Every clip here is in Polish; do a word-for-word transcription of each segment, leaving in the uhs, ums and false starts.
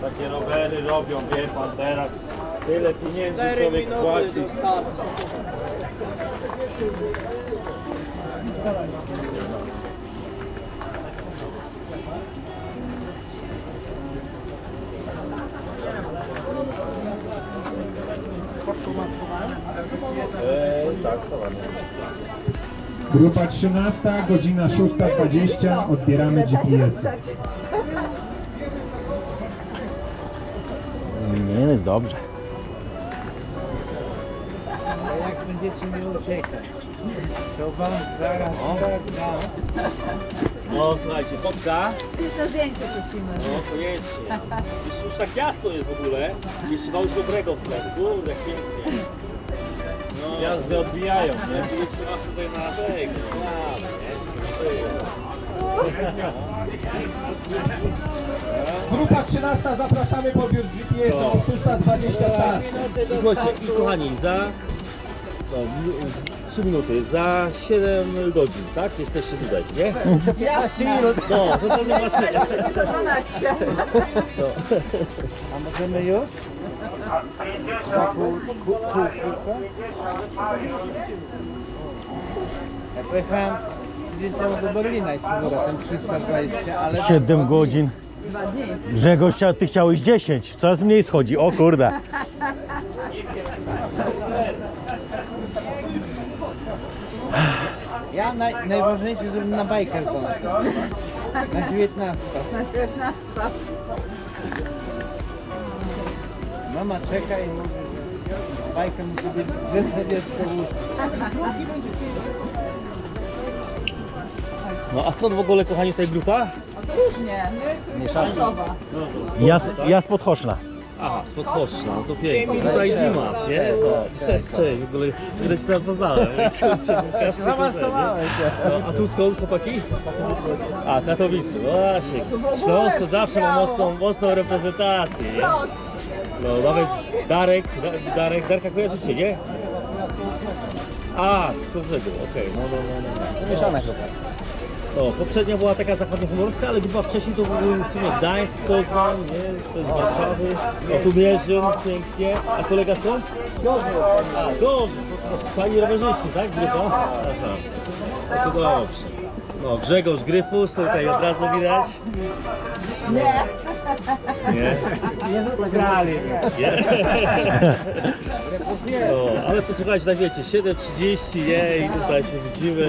Takie rowery robią, wie pan, teraz tyle pieniędzy człowiek płaci. Eee, tak, to ładnie. Grupa trzynasta, godzina szósta dwadzieścia, odbieramy G P S. Nie jest dobrze. A jak będziecie mi uciekać, to wam zaraz tak dam. No słuchajcie, fotka. Na zdjęcie prosimy. No koniecznie. Już, już tak jasno jest w ogóle. Jeszcze ma już dobrego w tle. Kurde, jak pięknie. No, jazdy odbijają, nie? Jeszcze raz tutaj na tego. Grupa trzynasta, zapraszamy po biur z G P S o szósta dwadzieścia start. I słuchajcie, i kochani, za no, trzy minuty, za siedem godzin, tak? Jesteście tutaj, nie? piętnaście minut. No, to to nie macie. No. A możemy już? Na pół, pół, pół, Ja pojechałem tydzień temu do Berlina i samolotem trzysta dwadzieścia, ale... siedem godzin. Dwa dni. Grzegorz, ty chciałeś dziesięć. Coraz mniej schodzi. O kurde. Ja naj, najważniejsze, żebym na bajkę zdążył. Na dziewiętnastą. Na dziewiętnastą. Mama czeka i mówi, że bajka musi być grzeczne dziecko w łóżku. No a skąd w ogóle, kochani, tutaj grupa? O to różnie. My jesteśmy Warszawa. Ja, z- ja z Podchoszna. Aha, spod Choszcza, no to pięknie. Tutaj Dimas, nie? Cześć, cześć, w ogóle tyle ci teraz poznałem. Kurczę, każdy Zamaskowałem się. No, a tu skąd, chłopaki? A, Katowice, no właśnie. Śląsko zawsze ma mocną, mocną reprezentację, nie? No, nawet Darek, Da- Darek, Darka kojarzycie, nie? A, z Kozłego, okej, no, no, no, no. Mieszana grupa. No, poprzednia była taka zachodniopomorska, ale chyba wcześniej to był w sumie Gdańsk, Poznań, nie? To jest Warszawy. O, tu Mierzyn, pięknie. A kolega skąd? Gorzów. A, Gorzów. Fajni rowerzyści, tak? Grupa? Aha. No to dobrze. No, Grzegorz Gryfus, tutaj od razu widać. Nie. Nie? Nie grali. Nie? No, ale to słuchajcie, tak wiecie, siedem trzydzieści, nie? I tutaj się widzimy.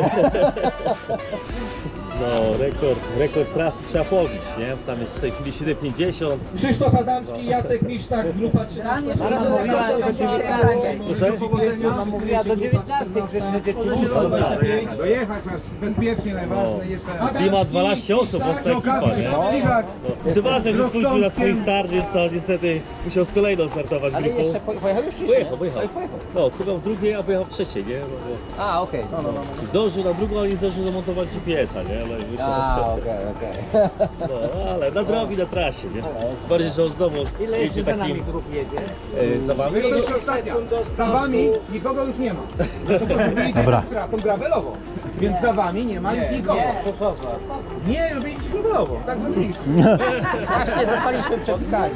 No, rekord, rekord trasy trzeba pobić, nie? Tam jest w tej chwili siedem pięćdziesiąt. Krzysztof Adamski, Jacek Misztak, grupa trzynasta. Mama mówiła do dziewiętnastej. Proszę? Mama mówiła do dziewiętnastej grzeczne dzieci w łóżku. Dojechać masz bezpiecznie, najważniejsze jeszcze. Zima dwanaście osób, mocna ekipa, nie? No, Sebastian się spóźnił na swój start, więc to niestety musiał z kolejną startować Ale grupą. jeszcze po- pojechał już czy Pojechał, pojechał. No, chyba w drugiej, a pojechał w trzeciej, nie? No, A, okej. No, no, no. bo zdążył na drugą, ale nie zdążył zamontować G P S-a, nie? Ale wyszedł. A, okej, okej. No, ale nadrobi na trasie, nie? Bardziej, że on znowu Ile jedzie jeszcze za nami takim... grup jedzie? e, Za wami? To jeszcze ostatnia. Za wami nikogo już nie ma. Dobra. Tą gravelową. Więc za wami nie ma nikogo. To co za? Nie, robiliście gravelową. Tak zrobiliśmy. Właśnie zostaliśmy przepisani.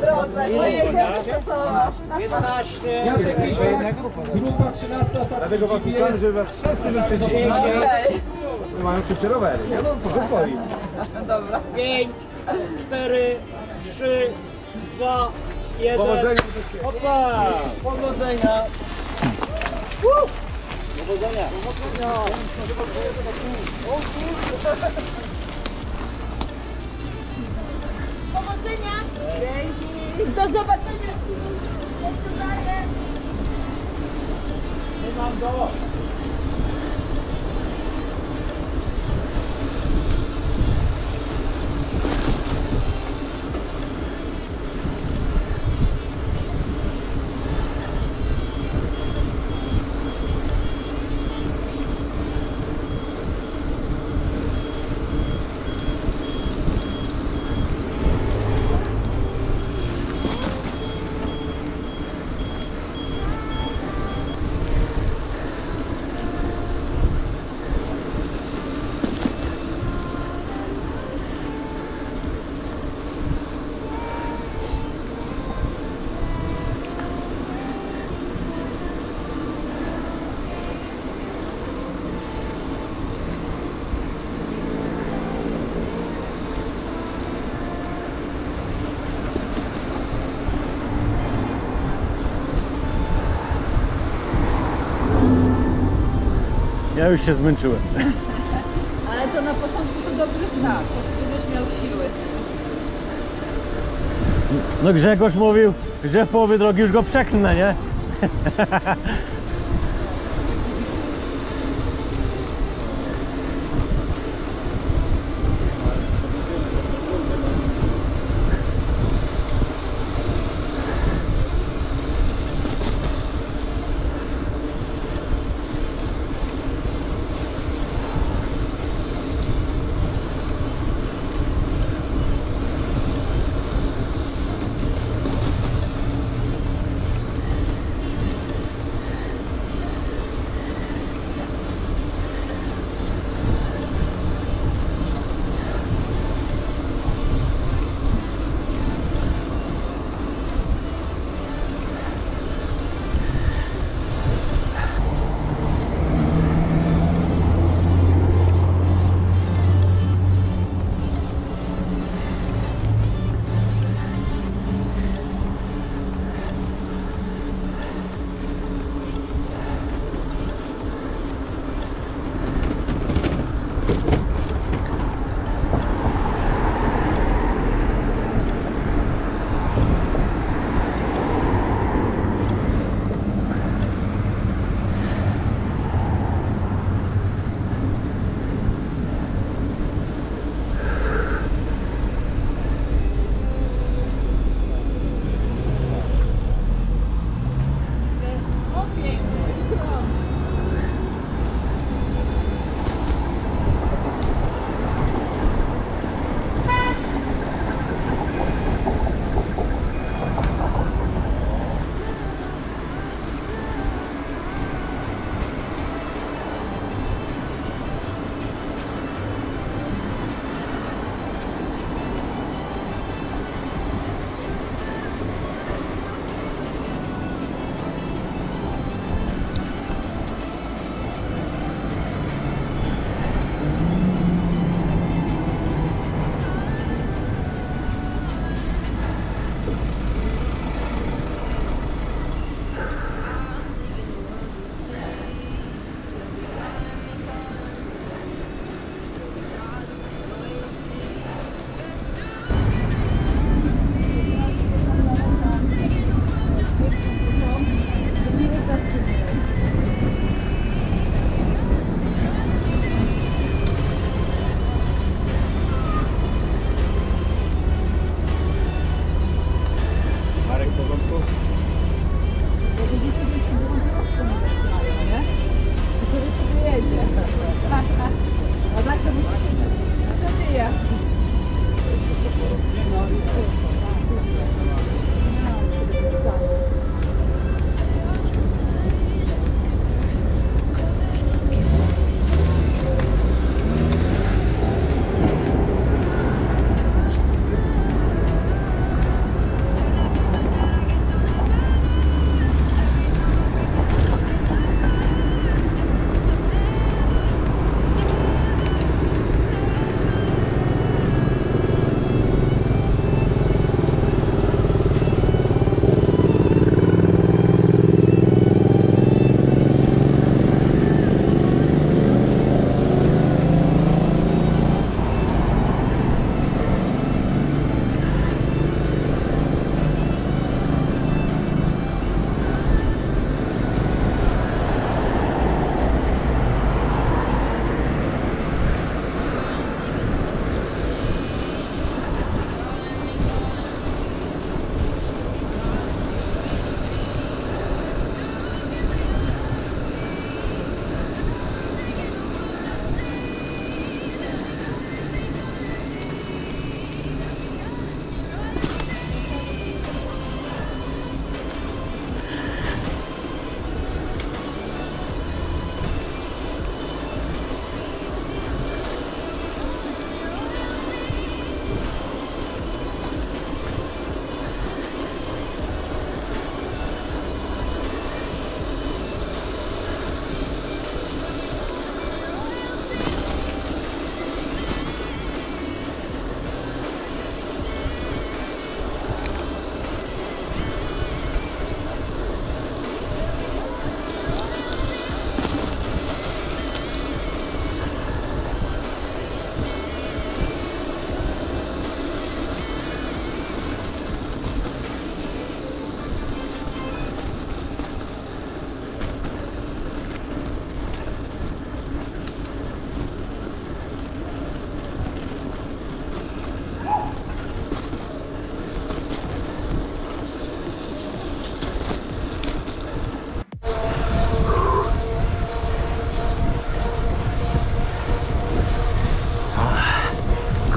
piętnaście. Jacek Misztak, grupa trzynasta, start Dlatego was G P uczyłem, S. że was wszyscy wyprzedzili. Mają szybsze rowery. Nie? No, to swoim. Dobra. pięć, cztery, trzy, dwa, jeden. Powodzenia. Opa! Powodzenia. Powodzenia! Powodzenia. Dzięki. Do zobaczenia. Mam go! już się zmęczyłem. Ale to na początku to dobry znak, bo będziesz miał siły. No Grzegorz mówił, że w połowie drogi już go przeklnę, nie?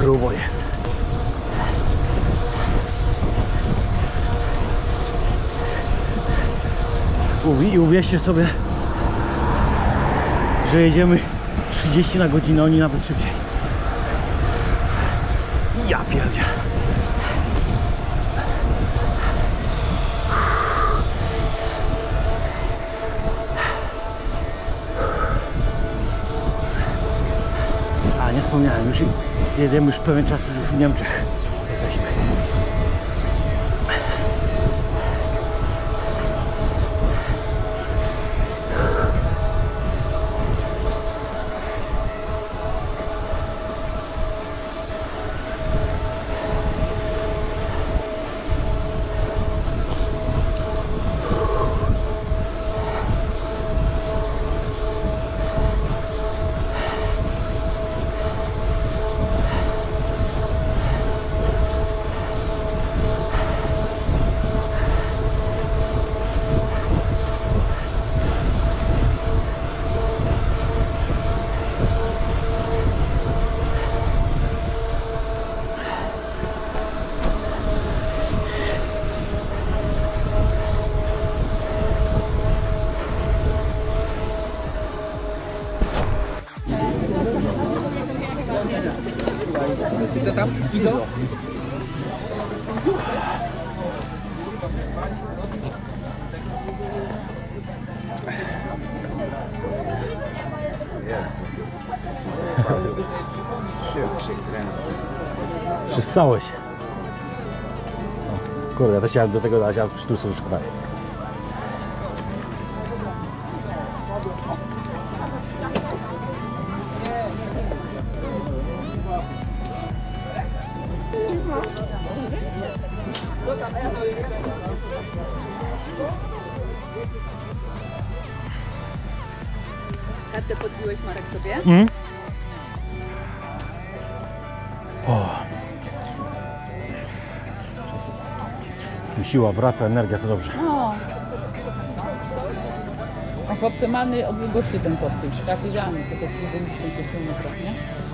grubo jest. I uwierzcie sobie, że jedziemy trzydzieści na godzinę, oni nawet szybciej. Ja pierdzie. A nie wspomniałem, już jedziemy już pewien czas już w Niemczech. Jesteśmy. Co tam? Izo? Przystałeś. O, kurde, ja też chciałem do tego dać, a sztuce już szkoda. Kartę podbiłeś, Marek, sobie? Mm. O. Siła wraca, energia, to dobrze. No. A w optymalnej odległości ten postyl, tak? Idealnie, to jest dziewięćdziesiąt kilometrów, nie?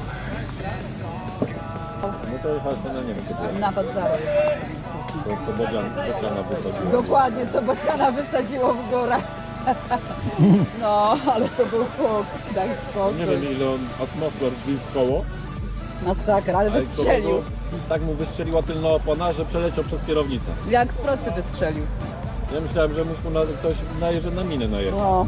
No to jechałeś na nie wiem, kiedy Nawet zero. to, to Bodzian, Bodziana wysadziła. Dokładnie, co Bociana wysadziło w górę. No, ale to był huk, tak spokój. Nie wiem ile on atmosfer wbił w koło, Masakra, ale ale wystrzelił. kolego tak mu wystrzeliła tylna opona, że przeleciał przez kierownicę. Jak z procy wystrzelił. Ja myślałem, że mógł na, ktoś najeżdża na minę najechać. No.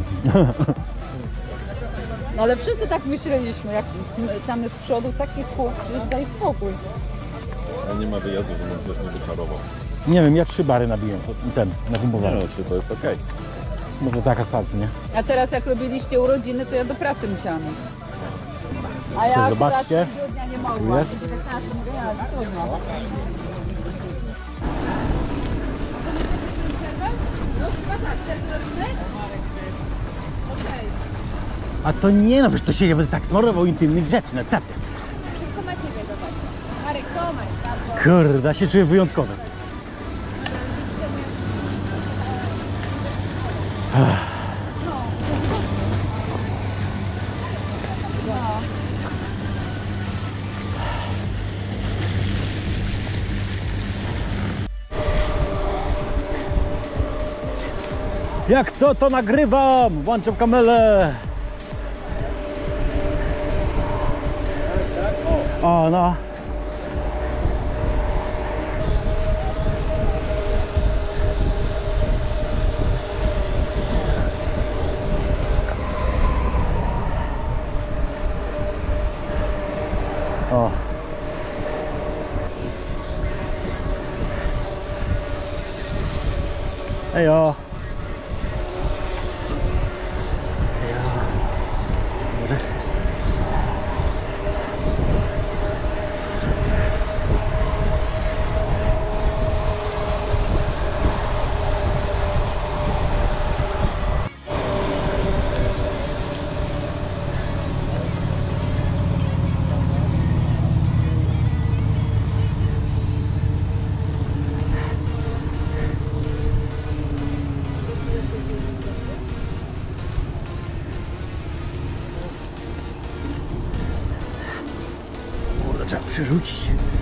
No ale wszyscy tak myśleliśmy, jak tam jest z przodu taki huk, że daj spokój. A nie ma wyjazdu, że mu ktoś nie wyczarował. Nie wiem, ja trzy bary nabiłem, ten, Nie nagumpowany. no, czy to jest okej. Może tak asfalt, nie? A teraz jak robiliście urodziny, to ja do pracy musiałam iść. A Co, ja zobaczcie. akurat dnia nie mogłam. Jest? Trudno. A to nie no, przecież to się nie będę tak smarował intymnych rzeczy, no co ty? Wszystko macie zobacz. Marek, Tomek. Kurde, ja się czuję wyjątkowy. Jak co, to nagrywam! Włączam kamerę! O, no. O. Ejo. To trzeba przerzucić.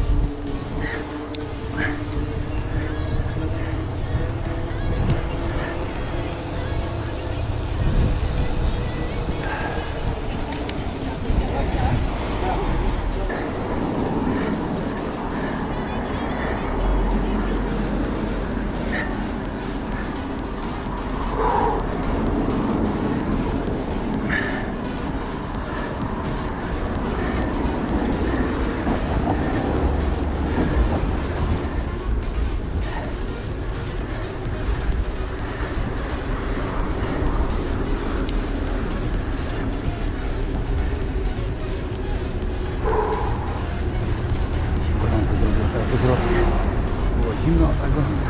Było zimno, a tak gorąco.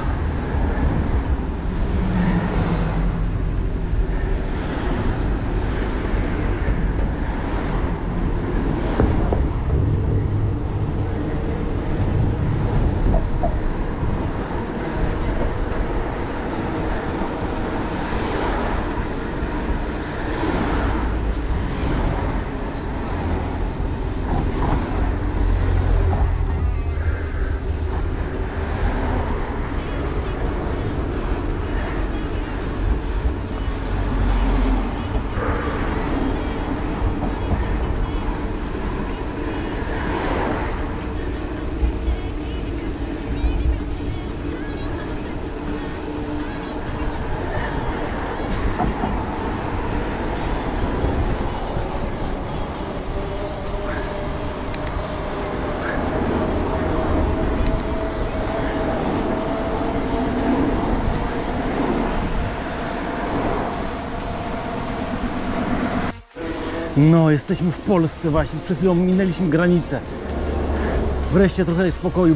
No, jesteśmy w Polsce właśnie, przed chwilą minęliśmy granicę. Wreszcie trochę spokoju.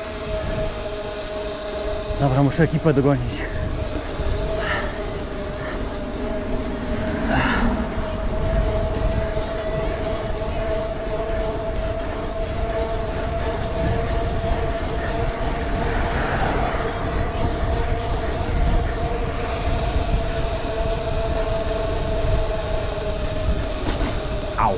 Dobra, muszę ekipę dogonić. Au.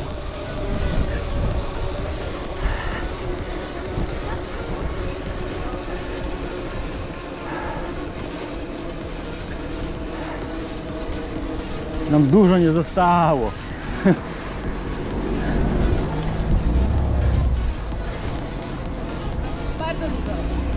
Nam dużo nie zostało. Bardzo dużo.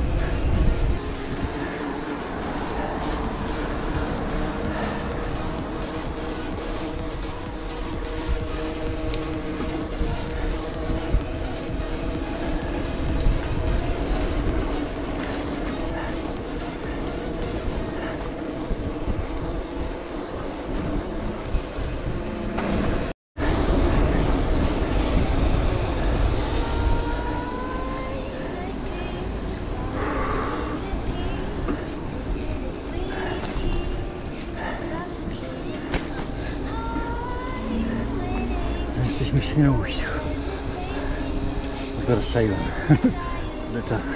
Jesteśmy w Świnoujściu. Warszawa. Do czasu.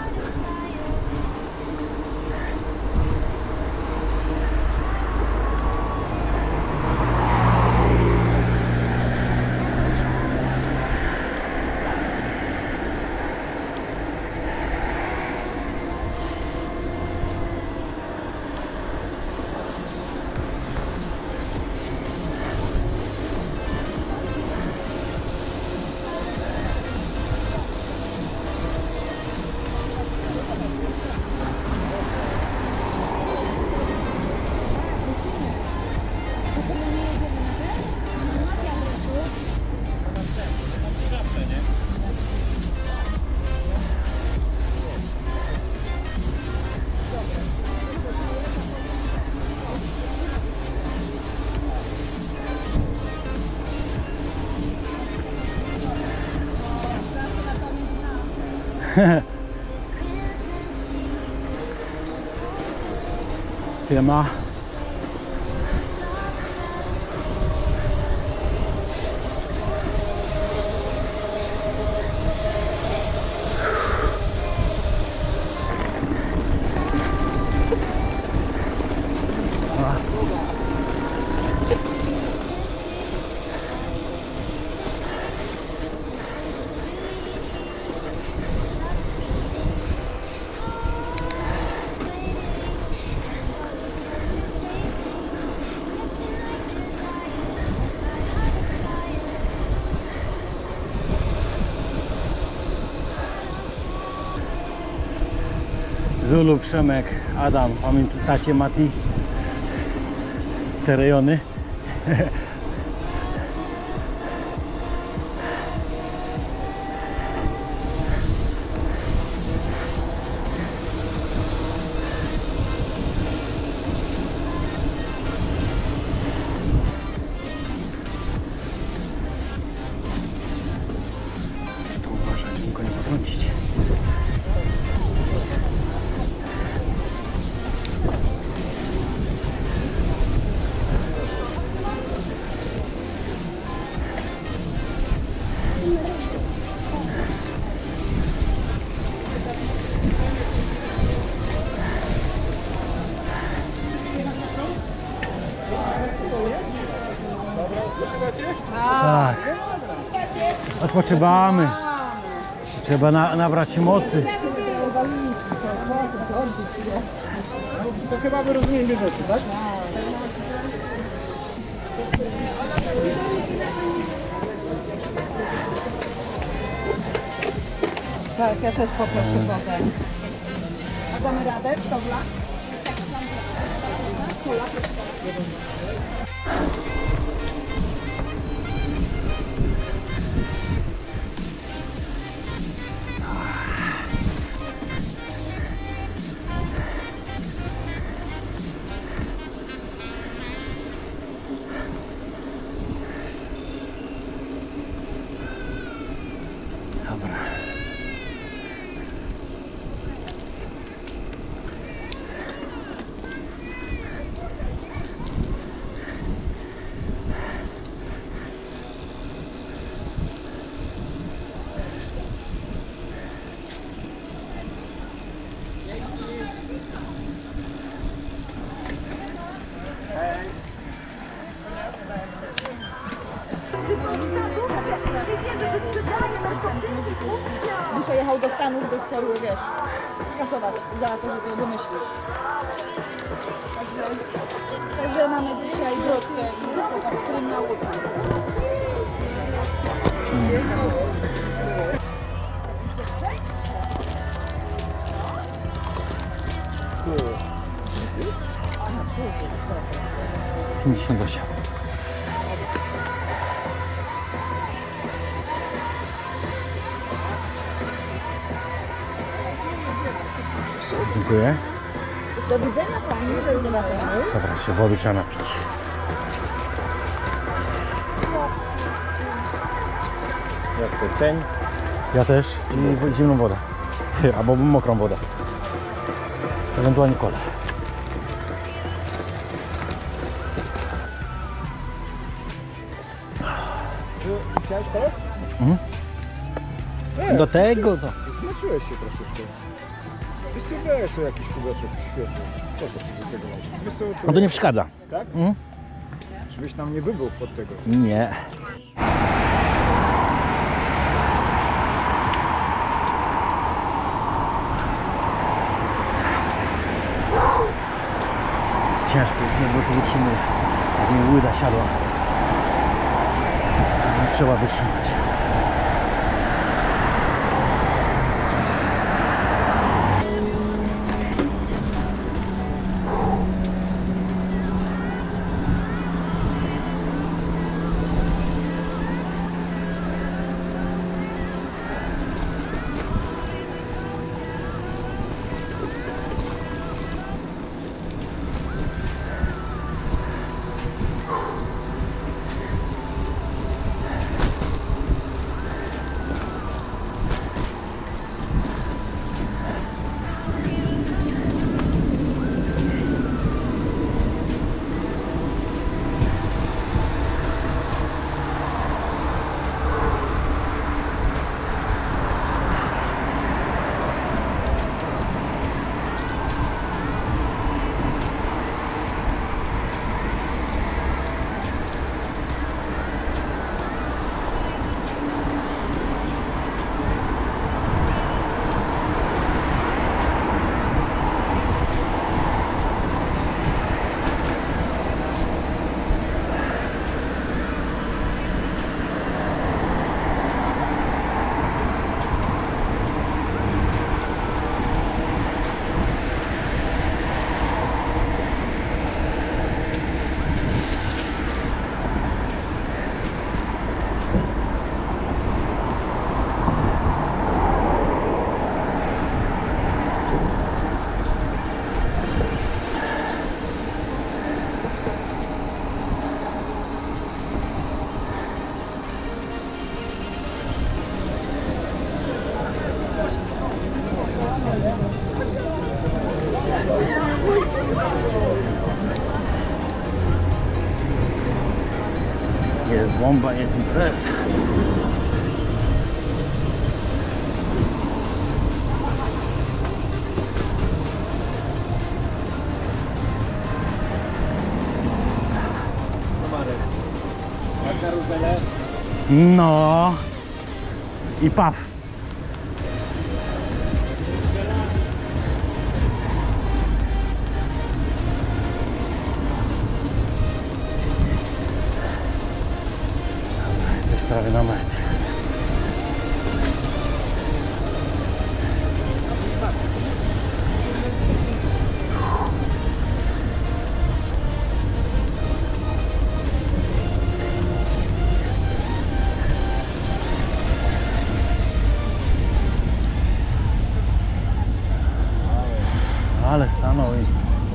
Firma. Zulu, Przemek, Adam, pamiętacie Mati? Te rejony. Tu uważaj, żeby go nie potrącić. Tak. Odpoczywamy. Trzeba na, nabrać się mocy. To chyba my rozumiemy rzeczy, tak? Tak, ja też poproszę wodę. A damy radę? Dobra. Dobra. Dzisiaj jechał do Stanów, bo chciał, wiesz, skasować za to, że to wymyślił. Także, także mamy dzisiaj grupę, chłopak, który miał... pięćdziesiąt osiem. Dziękuję. Do widzenia pani, do widzenia. Dobra, się wody trzeba napić. Jak to ceń? Ja też i zimną wodę. Albo mokrą wodę. Ewentualnie kolę. Chciałeś to? Do tego to. Zmęczyłeś się troszeczkę. Wiesz co, weź sobie jakiś kubeczek świetny. Co to się do tego ma? Wiesz co, No to nie przeszkadza. tak? Mhm. Żebyś nam nie wybuchł pod tego. Nie. Jest ciężko, już nie było co wytrzymy. Jak mi łyda siadła. Trzeba wytrzymać. bomba, jest impreza. No i paw. Jesteś prawie na mecie. Ale stanął i...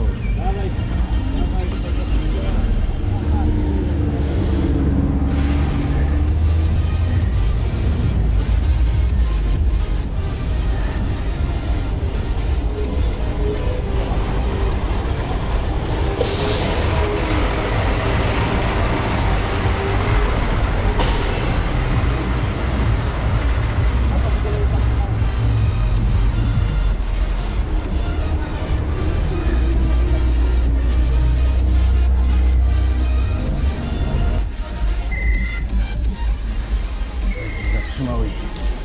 Zatrzymał i...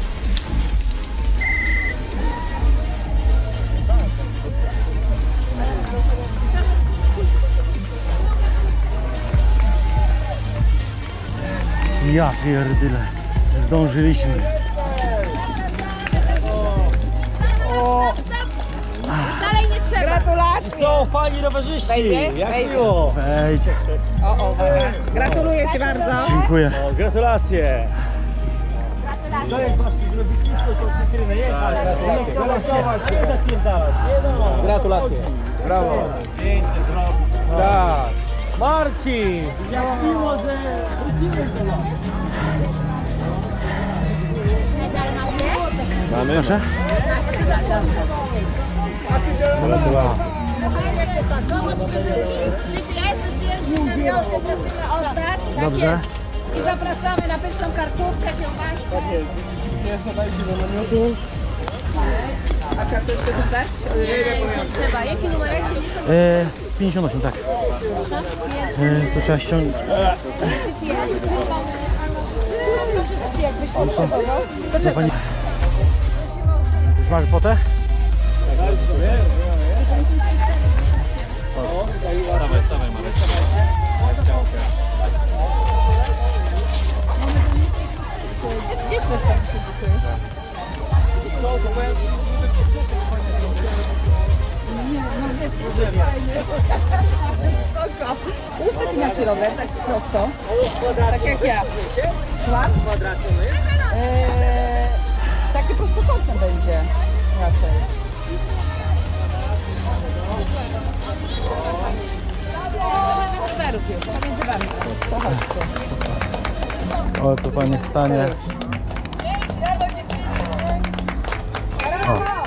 Ja pierdyle, zdążyliśmy. Dalej nie trzeba. Gratulacje. I są fajni rowerzyści! Wejdzie? Jak Wejdzie. miło! Wejdź. O, o, gratuluję Ci bardzo. Dziękuję. O, gratulacje! To jest wasz zrobisko, to cytryny, nie? Tak, gratulacje. Gratulacje. Nie zapierdalać, nie no. Gratulacje. Brawo. Zdjęcie zrobić. Tak. Marcin! Jak miło, że wrócimy do nas. Mamy? Proszę? Dobrze. I zapraszamy na pyszną karkówkę, kiełbaśkę. A karteczkę to też? Trzeba. Jaki numerek? E, pięćdziesiąt osiem, tak. E, to trzeba ściągnąć. Jakbyś potrzebował. To No, pani... Już masz potę? Gdzie chcesz tam się Nie, no wiesz, to fajnie. Spoko. To jest taki naczy rower, tak prosto. Tak jak ja. Słucham? Eee, taki prostokątny będzie raczej. Pomiędzy rowerów jest, pomiędzy wami. To chodźcie. O, tu pani wstanie. O.